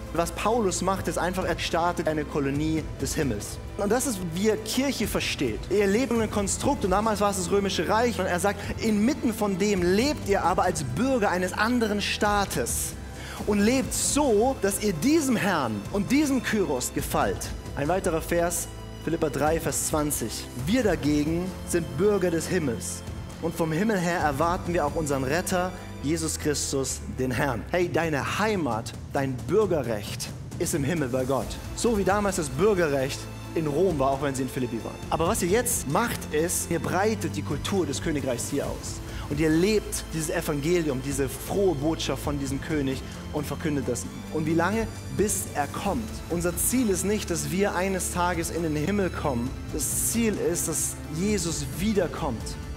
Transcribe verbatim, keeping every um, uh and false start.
Was Paulus macht, ist einfach, er startet eine Kolonie des Himmels. Und das ist, wie er Kirche versteht. Ihr lebt in einem Konstrukt, und damals war es das Römische Reich. Und er sagt, inmitten von dem lebt ihr aber als Bürger eines anderen Staates. Und lebt so, dass ihr diesem Herrn und diesem Kyros gefällt. Ein weiterer Vers, Philipper drei, Vers zwanzig. Wir dagegen sind Bürger des Himmels. Und vom Himmel her erwarten wir auch unseren Retter, Jesus Christus, den Herrn. Hey, deine Heimat, dein Bürgerrecht ist im Himmel bei Gott. So wie damals das Bürgerrecht in Rom war, auch wenn sie in Philippi waren. Aber was ihr jetzt macht, ist, ihr breitet die Kultur des Königreichs hier aus. Und ihr lebt dieses Evangelium, diese frohe Botschaft von diesem König und verkündet das. Und wie lange? Bis er kommt. Unser Ziel ist nicht, dass wir eines Tages in den Himmel kommen. Das Ziel ist, dass Jesus wiederkommt.